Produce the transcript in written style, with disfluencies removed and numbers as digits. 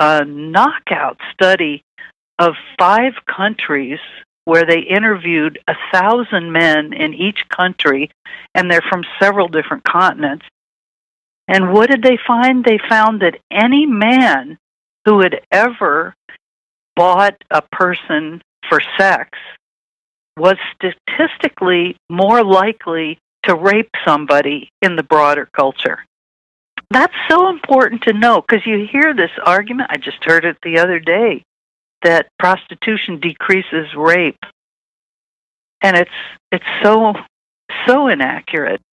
a knockout study of 5 countries where they interviewed 1,000 men in each country, and they're from several different continents. And what did they find? They found that any man who had ever bought a person for sex was statistically more likely to rape somebody in the broader culture. That's so important to know, because you hear this argument, I just heard it the other day, that prostitution decreases rape. And it's so inaccurate.